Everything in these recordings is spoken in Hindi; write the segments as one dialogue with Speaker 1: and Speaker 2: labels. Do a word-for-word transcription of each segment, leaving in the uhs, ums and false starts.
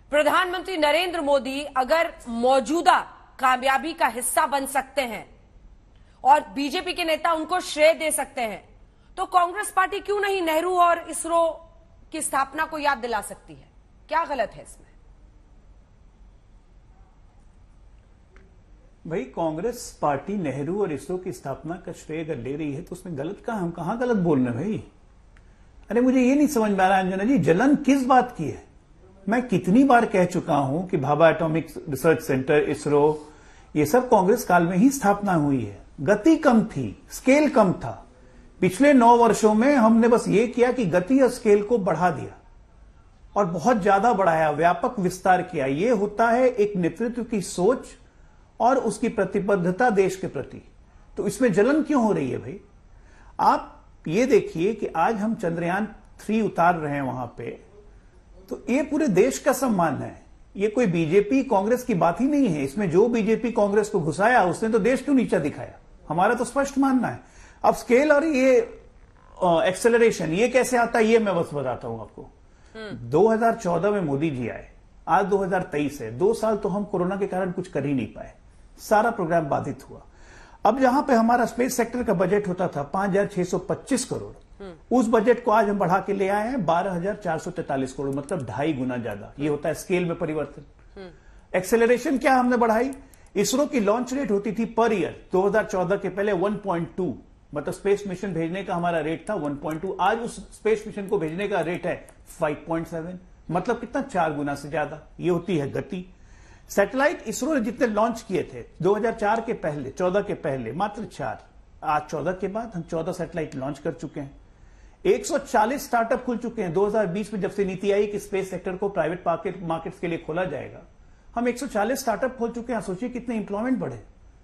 Speaker 1: प्रधानमंत्री नरेंद्र मोदी अगर मौजूदा कामयाबी का हिस्सा बन सकते हैं और बीजेपी के नेता उनको श्रेय दे सकते हैं, तो कांग्रेस पार्टी क्यों नहीं नेहरू और इसरो की स्थापना को याद दिला सकती है? क्या गलत है इसमें?
Speaker 2: भाई, कांग्रेस पार्टी नेहरू और इसरो की स्थापना का श्रेय अगर ले रही है तो उसमें गलत कहां? हम कहां गलत बोल रहे हैं भाई? अरे मुझे ये नहीं समझ में आ रहा अंजना जी, जलन किस बात की है? मैं कितनी बार कह चुका हूं कि Bhabha Atomic Research Centre, ISRO, ये सब कांग्रेस काल में ही स्थापना हुई है। गति कम थी, स्केल कम था। पिछले नौ वर्षों में हमने बस ये किया कि गति और स्केल को बढ़ा दिया और बहुत ज्यादा बढ़ाया, व्यापक विस्तार किया। ये होता है एक नेतृत्व की सोच और उसकी प्रतिबद्धता देश के प्रति। तो इसमें जलन क्यों हो रही है भाई? आप ये देखिए कि आज हम चंद्रयान थ्री उतार रहे हैं वहां पे, तो ये पूरे देश का सम्मान है। ये कोई बीजेपी कांग्रेस की बात ही नहीं है। इसमें जो बीजेपी कांग्रेस को घुसाया उसने तो देश क्यों नीचा दिखाया? हमारा तो स्पष्ट मानना है। अब स्केल और ये एक्सेलरेशन ये कैसे आता है, ये मैं बस बताता हूं आपको। दो हज़ार चौदह में मोदी जी आए, आज दो हज़ार तेईस है, दो साल तो हम कोरोना के कारण कुछ कर ही नहीं पाए, सारा प्रोग्राम बाधित हुआ। अब जहां पे हमारा स्पेस सेक्टर का बजट होता था पांच हजार छह सौ पच्चीस करोड़, उस बजट को आज हम बढ़ा के ले आए हैं बारह हजार चार सौ तैंतालीस करोड़, मतलब ढाई गुना ज्यादा। ये होता है स्केल में परिवर्तन। एक्सेलरेशन क्या हमने बढ़ाई? इसरो की लॉन्च रेट होती थी पर ईयर दो हज़ार चौदह के पहले वन पॉइंट टू, मतलब स्पेस मिशन भेजने का हमारा रेट था वन पॉइंट टू। आज उस स्पेस मिशन को भेजने का रेट है फाइव पॉइंट सेवन, मतलब कितना? चार गुना से ज्यादा। ये होती है गति। सैटेलाइट इसरो ने जितने लॉन्च किए थे दो हज़ार चार के पहले, चौदह के पहले मात्र चार, आज चौदह के बाद हम चौदह सैटेलाइट लॉन्च कर चुके हैं। एक सौ चालीस स्टार्टअप खुल चुके हैं। दो हज़ार बीस में जब से नीति आई कि स्पेस सेक्टर को प्राइवेट मार्केट मार्केट्स के लिए खोला जाएगा, हम एक सौ चालीस स्टार्टअप खोल चुके हैं। सोचिए कितने इंप्लॉयमेंट बढ़े।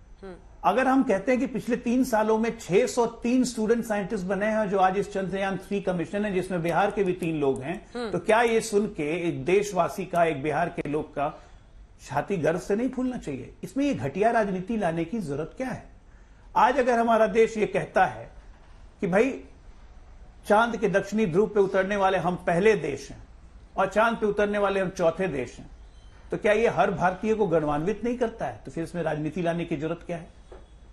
Speaker 2: अगर हम कहते हैं कि पिछले तीन सालों में छह सौ तीन स्टूडेंट साइंटिस्ट बने हैं जो आज इस चंद्रयान थ्री का मिशन है, जिसमें बिहार के भी तीन लोग हैं, तो क्या ये सुन के एक देशवासी का, एक बिहार के लोग का छाती गर्व से नहीं फूलना चाहिए? इसमें ये घटिया राजनीति लाने की जरूरत क्या है? आज अगर हमारा देश ये कहता है कि भाई चांद के दक्षिणी ध्रुव पे उतरने वाले हम पहले देश हैं और चांद पे उतरने वाले हम चौथे देश हैं, तो क्या ये हर भारतीय को गौरवान्वित नहीं करता है? तो फिर इसमें राजनीति लाने की जरूरत क्या है?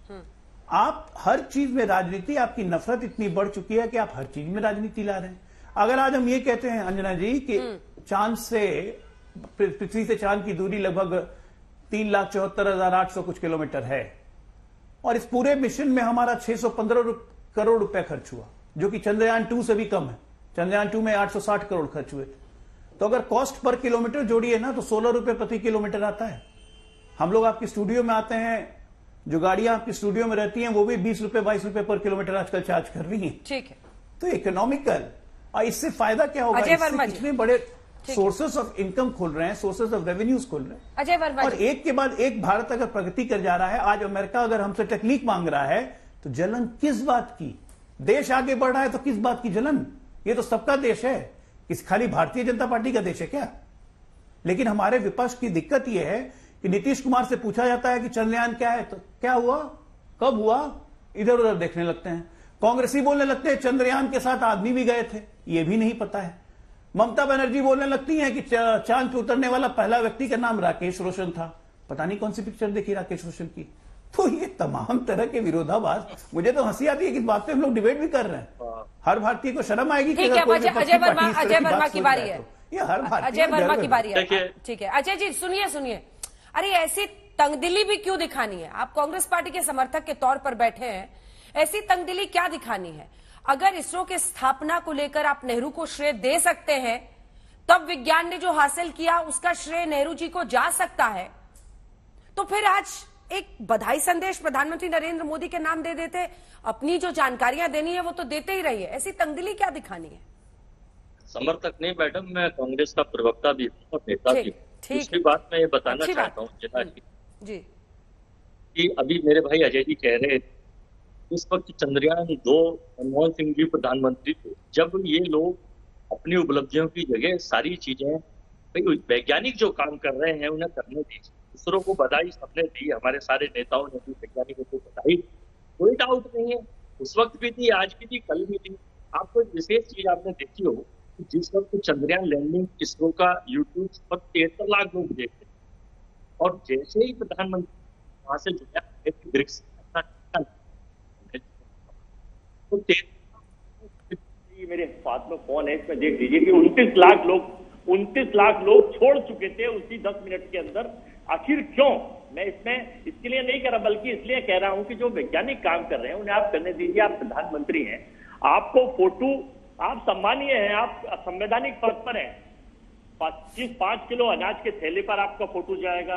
Speaker 2: आप हर चीज में राजनीति, आपकी नफरत इतनी बढ़ चुकी है कि आप हर चीज में राजनीति ला रहे हैं। अगर आज हम ये कहते हैं अंजना जी कि चांद से, पृथ्वी से चांद की दूरी लगभग तीन लाख चौहत्तर हजार आठ सौ कुछ किलोमीटर है और इस पूरे मिशन में हमारा छह सौ पंद्रह करोड़ रुपए खर्च हुआ, जो कि चंद्रयान टू से भी कम है। चंद्रयान टू में आठ सौ साठ करोड़ खर्च हुए थे। तो अगर कॉस्ट पर किलोमीटर जोड़िए ना तो सोलह रुपए प्रति किलोमीटर आता है। हम लोग आपके स्टूडियो में आते हैं, जो गाड़ियां आपके स्टूडियो में रहती हैं वो भी बीस रुपए बाईस रुपए पर किलोमीटर आजकल चार्ज कर रही हैं।
Speaker 1: ठीक है,
Speaker 2: तो इकोनॉमिकल, और इससे फायदा क्या होगा? इससे कितने बड़े सोर्सेस ऑफ इनकम खोल रहे हैं, सोर्सेस ऑफ रेवेन्यूज खोल रहे हैं।
Speaker 1: अजय वर्मा,
Speaker 2: और एक के बाद एक भारत अगर प्रगति कर जा रहा है, आज अमेरिका अगर हमसे टेक्निक मांग रहा है, तो जलन किस बात की? देश आगे बढ़ रहा है तो किस बात की जलन? ये तो सबका देश है, किस खाली भारतीय जनता पार्टी का देश है क्या? लेकिन हमारे विपक्ष की दिक्कत यह है कि नीतीश कुमार से पूछा जाता है कि चंद्रयान क्या है, तो क्या हुआ, कब हुआ, इधर उधर देखने लगते हैं। कांग्रेसी बोलने लगते हैं चंद्रयान के साथ आदमी भी गए थे, ये भी नहीं पता है। ममता बनर्जी बोलने लगती हैं कि चांद पे उतरने वाला पहला व्यक्ति का नाम राकेश रोशन था, पता नहीं कौन सी पिक्चर देखी राकेश रोशन की। तो ये तमाम तरह के विरोधाभास, मुझे तो हंसी आती है कि इस बात पे हम लोग डिबेट भी कर रहे हैं। हर भारतीय को शर्म आएगी कि
Speaker 1: अजय वर्मा, अजय वर्मा की बारी है,
Speaker 2: ये हर भारतीय,
Speaker 1: अजय वर्मा की बारी है। ठीक है अजय जी, सुनिए सुनिए, अरे ऐसी तंगदिली भी क्यों दिखानी है? आप कांग्रेस पार्टी के समर्थक के तौर पर बैठे हैं, ऐसी तंगदिली क्या दिखानी है? अगर इसरो के स्थापना को लेकर आप नेहरू को श्रेय दे सकते हैं, तब विज्ञान ने जो हासिल किया उसका श्रेय नेहरू जी को जा सकता है, तो फिर आज एक बधाई संदेश प्रधानमंत्री नरेंद्र मोदी के नाम दे देते। अपनी जो जानकारियां देनी है वो तो देते ही रहिए, ऐसी तंगदिली क्या दिखानी है?
Speaker 3: समर्थक नहीं मैडम, मैं कांग्रेस का प्रवक्ता भी हूँ और नेता भी हूँ। दूसरी बात मैं ये बताना चाहता हूँ जिला जी कि अभी मेरे भाई अजय जी कह रहे थे इस वक्त चंद्रयान दो मनमोहन सिंह जी प्रधानमंत्री थे, जब ये लोग अपनी उपलब्धियों की जगह सारी चीजें, भाई वैज्ञानिक जो काम कर रहे हैं उन्हें करने दीजिए। इसरो को बधाई सबने दी, हमारे सारे नेताओं ने भी वैज्ञानिकों को बधाई, कोई डाउट नहीं है। उस वक्त भी थी, आज भी थी, कल भी थी। आपको एक विशेष चीज आपने देखी हो जिस वक्त चंद्रयान लैंडिंग इसरो का यूट्यूब पर तिहत्तर लाख लोग देखते हैं, और जैसे ही प्रधानमंत्री वहां से जुड़ा ब्रिक्स तो मेरे हाथ में फोन है, इसमें देख लीजिए कि उनतीस लाख लोग उनतीस लाख लोग छोड़ चुके थे उसी दस मिनट के अंदर। आखिर क्यों? मैं इसमें इसके लिए नहीं कह रहा, बल्कि इसलिए कह रहा हूं कि जो वैज्ञानिक काम कर रहे हैं उन्हें आप करने दीजिए। आप प्रधानमंत्री हैं, आपको फोटो, आप सम्मानीय हैं, आप संवैधानिक पद पर हैं। पच्चीस पांच किलो अनाज के थैले पर आपका फोटो जाएगा,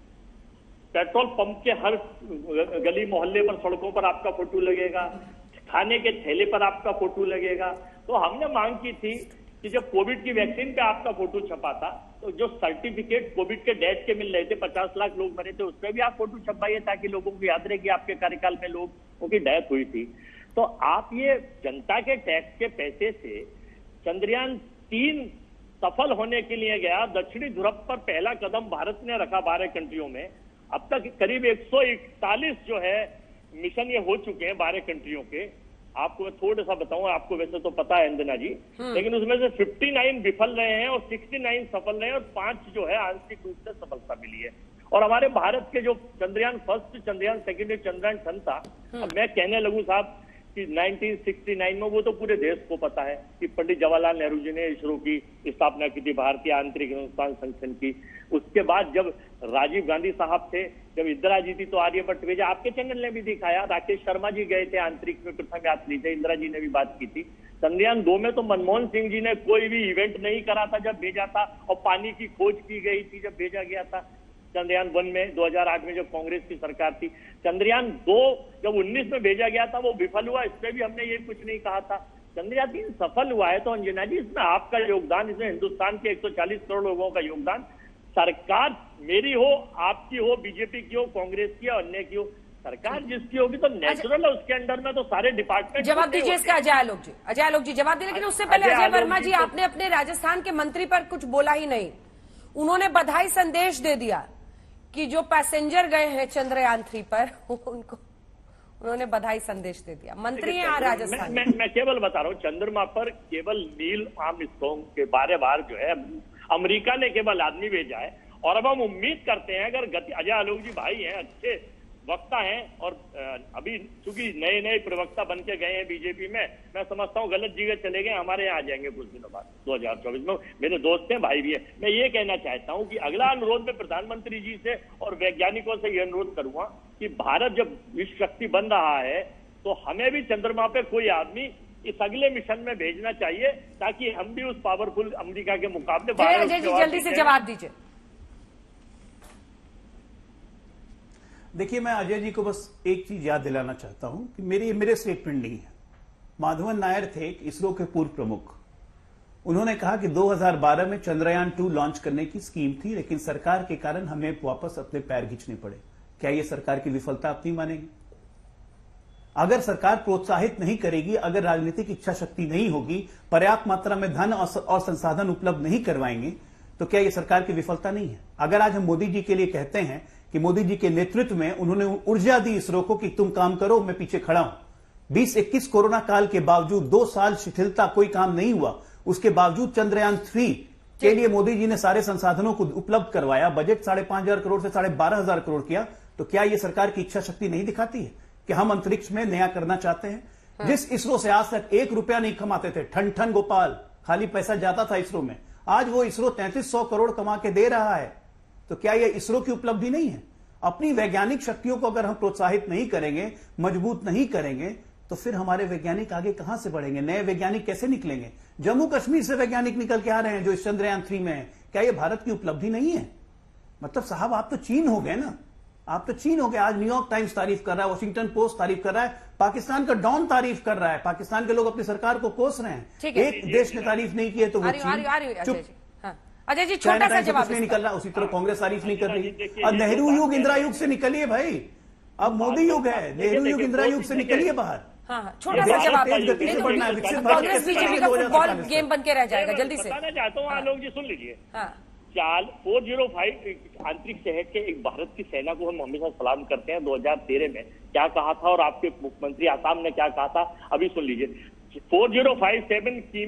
Speaker 3: पेट्रोल पंप के हर गली मोहल्ले पर, सड़कों पर आपका फोटो लगेगा, खाने के थैले पर आपका फोटो लगेगा। तो हमने मांग की थी कि जब कोविड की वैक्सीन पे आपका फोटो छपा था, तो जो सर्टिफिकेट कोविड के डेट के मिल रहे थे, पचास लाख लोग मरे थे, उसमें भी आप फोटो छपाइए ताकि लोगों को याद रहे कि आपके कार्यकाल में लोगों की डेथ हुई थी। तो आप ये जनता के टैक्स के पैसे से चंद्रयान तीन सफल होने के लिए गया, दक्षिणी ध्रुव पर पहला कदम भारत ने रखा बारह कंट्रियों में। अब तक करीब एक सौ इकतालीस जो है मिशन ये हो चुके हैं बारह कंट्रियों के। आपको मैं थोड़ा सा बताऊं, आपको वैसे तो पता है अंजना जी, लेकिन उसमें से उनसठ विफल रहे हैं और उनहत्तर सफल रहे हैं और पांच जो है आंशिक रूप से सफलता मिली है। और हमारे भारत के जो चंद्रयान फर्स्ट, चंद्रयान सेकंड, चंद्रयान सन था, अब मैं कहने लगूं साहब कि उन्नीस सौ उनहत्तर में वो तो पूरे देश को पता है कि पंडित जवाहरलाल नेहरू जी ने इसरो की स्थापना की थी, भारतीय आंतरिक अनुसंधान संगठन की। उसके बाद जब राजीव गांधी साहब थे, जब इंदिरा जी थी तो आर्यभट्ट भेजा, आपके चैनल ने भी दिखाया, राकेश शर्मा जी गए थे अंतरिक्ष में, प्रथम यात्री थे, इंदिरा जी ने भी बात की थी। चंद्रयान दो में तो मनमोहन सिंह जी ने कोई भी इवेंट नहीं करा था जब भेजा था, और पानी की खोज की गई थी जब भेजा गया था। चंद्रयान वन में दो हज़ार आठ में जब कांग्रेस की सरकार थी, चंद्रयान दो जब उन्नीस में भेजा गया था वो विफल हुआ, इसमें भी हमने ये कुछ नहीं कहा था। चंद्रयान तीन सफल हुआ है, तो अंजना जी इसमें आपका योगदान, इसमें हिंदुस्तान के एक सौ चालीस करोड़ लोगों का योगदान, सरकार मेरी हो, आपकी हो, बीजेपी की हो, कांग्रेस की हो, अन्य की हो, सरकार जिसकी होगी तो नेचुरल है, उसके अंडर में तो सारे डिपार्टमेंट।
Speaker 1: जवाब दीजिए इसका अजय आलोक जी। अजय आलोक जी जवाब दिए, लेकिन उससे पहले अजय वर्मा जी, आपने अपने राजस्थान के मंत्री पर कुछ बोला ही नहीं। उन्होंने बधाई संदेश दे दिया कि जो पैसेंजर गए हैं चंद्रयान थ्री पर, उनको उन्होंने बधाई संदेश दे दिया। मंत्री हैं यहाँ राजस्थान।
Speaker 3: मैं, मैं, मैं केवल बता रहा हूँ, चंद्रमा पर केवल नील आर्मस्ट्रांग के बारे बार जो है अमेरिका ने केवल आदमी भेजा है, और अब हम उम्मीद करते हैं अगर गति, अजय आलोक जी भाई हैं, अच्छे वक्ता हैं, और अभी चूंकि नए नए प्रवक्ता बन के गए हैं बीजेपी में, मैं समझता हूँ गलत जगह चले गए, हमारे यहाँ आ जाएंगे कुछ दिनों बाद दो हज़ार चौबीस में। मेरे दोस्त हैं, भाई भी है। मैं ये कहना चाहता हूँ कि अगला अनुरोध मैं प्रधानमंत्री जी से और वैज्ञानिकों से यह अनुरोध करूंगा कि भारत जब विश्व शक्ति बन रहा है तो हमें भी चंद्रमा पे कोई आदमी इस अगले मिशन में भेजना चाहिए, ताकि हम भी उस पावरफुल अमेरिका के मुकाबले।
Speaker 1: अजय जी जल्दी से जवाब दीजिए।
Speaker 2: देखिए, मैं अजय जी को बस एक चीज याद दिलाना चाहता हूं कि मेरी मेरे स्टेटमेंट नहीं है। माधवन नायर थे इसरो के पूर्व प्रमुख, उन्होंने कहा कि दो हज़ार बारह में चंद्रयान टू लॉन्च करने की स्कीम थी, लेकिन सरकार के कारण हमें वापस अपने पैर खींचने पड़े। क्या यह सरकार की विफलता आप नहीं मानेंगे? अगर सरकार प्रोत्साहित नहीं करेगी, अगर राजनीतिक इच्छा शक्ति नहीं होगी, पर्याप्त मात्रा में धन और संसाधन उपलब्ध नहीं करवाएंगे, तो क्या यह सरकार की विफलता नहीं है? अगर आज हम मोदी जी के लिए कहते हैं कि मोदी जी के नेतृत्व में उन्होंने ऊर्जा दी इसरो को कि तुम काम करो, मैं पीछे खड़ा हूं। बीस इक्कीस कोरोना काल के बावजूद, दो साल शिथिलता, कोई काम नहीं हुआ, उसके बावजूद चंद्रयान थ्री के लिए मोदी जी ने सारे संसाधनों को उपलब्ध करवाया, बजट साढ़े पांच हजार करोड़ से साढ़े बारह हजार करोड़ किया। तो क्या यह सरकार की इच्छा शक्ति नहीं दिखाती है कि हम अंतरिक्ष में नया करना चाहते हैं? हाँ। जिस इसरो से आज तक एक रुपया नहीं कमाते थे, ठन ठन गोपाल, खाली पैसा जाता था इसरो में, आज वो इसरो तैंतीस सौ करोड़ कमा के दे रहा है। तो क्या यह इसरो की उपलब्धि नहीं है? अपनी वैज्ञानिक शक्तियों को अगर हम प्रोत्साहित नहीं करेंगे, मजबूत नहीं करेंगे, तो फिर हमारे वैज्ञानिक आगे कहां से बढ़ेंगे? नए वैज्ञानिक कैसे निकलेंगे? जम्मू कश्मीर से वैज्ञानिक निकल के आ रहे हैं जो इस चंद्रयान थ्री में है। क्या यह भारत की उपलब्धि नहीं है? मतलब साहब, आप तो चीन हो गए ना, आप तो चीन हो गए। आज न्यूयॉर्क टाइम्स तारीफ कर रहा है, वॉशिंगटन पोस्ट तारीफ कर रहा है, पाकिस्तान का डॉन तारीफ कर रहा है, पाकिस्तान के लोग अपनी सरकार को कोस रहे हैं। एक देश ने तारीफ नहीं की है तो वो चीन।
Speaker 1: अजय जी छोटा सा जवाब
Speaker 2: नहीं निकल रहा, उसी तरह कांग्रेस तारीफ नहीं कर रही। अब नेहरू युग इंदिरा युग से निकलिए भाई, अब मोदी युग है, नेहरू युग इंदिरा युग से निकलिए बाहर।
Speaker 1: हाँ, छोटा सा जवाब। कांग्रेस बीजेपी का फुटबॉल गेम बन के रह जाएगा। जल्दी से
Speaker 3: बताना चाहता हूँ आलोक जी, सुन लीजिए। चाल फोर जीरो फाइव आंतरिक शहर के एक भारत की सेना को हम हमेशा सलाम करते हैं। दो हजार तेरह में क्या कहा था और आपके मुख्यमंत्री आसाम ने क्या कहा था, अभी सुन लीजिए। फोर जीरो फाइव सेवन किमी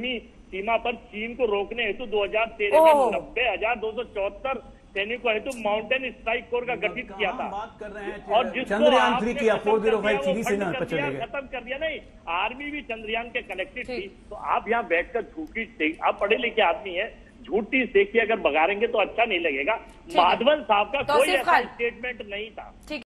Speaker 4: सीमा पर चीन को रोकने हेतु दो हजार तेरह में नब्बे हजार दो सौ चौहत्तर सैनिकों हेतु माउंटेन स्ट्राइक कोर का गठित किया था।
Speaker 2: बात कर रहे हैं
Speaker 4: और जिसको
Speaker 2: चंद्रयान थ्री किया, फोर जीरो फाइव
Speaker 4: आपने
Speaker 2: सीधी से ना चले गए।
Speaker 4: खत्म कर दिया। नहीं, आर्मी भी चंद्रयान के कनेक्टेड थी। तो आप यहाँ बैठकर झूठी से, आप पढ़े लिखे आदमी है, झूठी सेकी अगर बगाड़ेंगे तो अच्छा नहीं लगेगा। माधवन साहब का कोई ऐसा स्टेटमेंट नहीं था।